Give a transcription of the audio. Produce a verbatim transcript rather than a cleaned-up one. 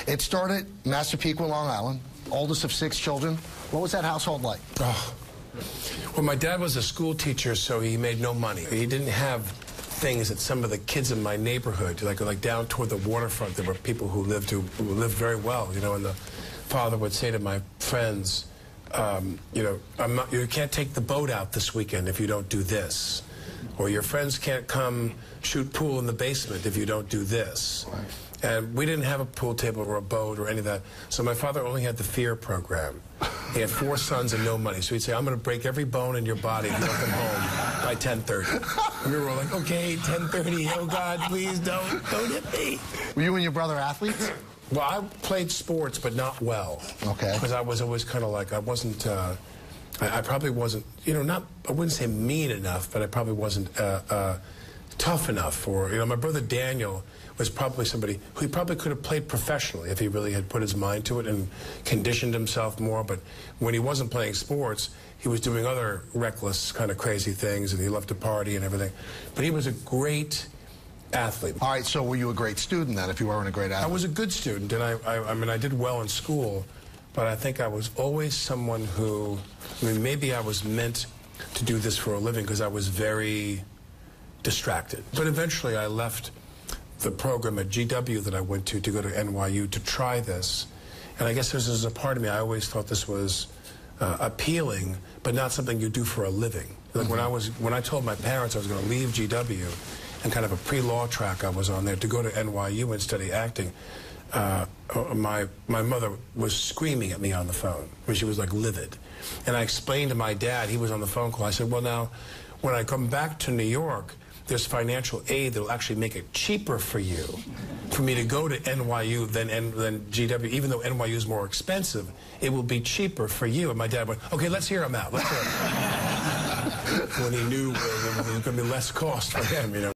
It started Massapequa, Long Island, oldest of six children. What was that household like? Oh. Well, my dad was a school teacher, so he made no money. He didn't have things that some of the kids in my neighborhood, like like down toward the waterfront, there were people who lived who, who lived very well, you know, and the father would say to my friends, um, you know, I'm not, you can't take the boat out this weekend if you don't do this. Or your friends can't come shoot pool in the basement if you don't do this. Right. And we didn't have a pool table or a boat or any of that. So my father only had the fear program. He had four sons and no money. So he'd say, I'm going to break every bone in your body if you don't come home by ten thirty. And we were all like, okay, ten thirty, oh God, please don't, don't hit me. Were you and your brother athletes? Well, I played sports, but not well. Okay. Because I was always kind of like, I wasn't, uh, I, I probably wasn't, you know, not, I wouldn't say mean enough, but I probably wasn't uh, uh, tough enough. Or, you know, my brother Daniel was probably somebody who he probably could have played professionally if he really had put his mind to it and conditioned himself more. But when he wasn't playing sports, he was doing other reckless, kind of crazy things, and he loved to party and everything. But he was a great athlete. All right, so were you a great student then, if you weren't a great athlete? I was a good student, and I, I, I mean, I did well in school, but I think I was always someone who, I mean, maybe I was meant to do this for a living because I was very distracted. But eventually I left the program at G W that I went to to go to N Y U to try this. And I guess this is a part of me, I always thought this was uh, appealing, but not something you do for a living. Like mm-hmm. when I was, when I told my parents I was going to leave G W and kind of a pre-law track I was on there to go to N Y U and study acting, uh, my, my mother was screaming at me on the phone, where she was like livid. And I explained to my dad, he was on the phone call, I said, well now, when I come back to New York, there's financial aid that will actually make it cheaper for you, for me to go to N Y U than, than G W. Even though N Y U is more expensive, it will be cheaper for you. And my dad went, okay, let's hear him out. Let's hear him out. When he knew uh, there was going to be less cost for him, you know.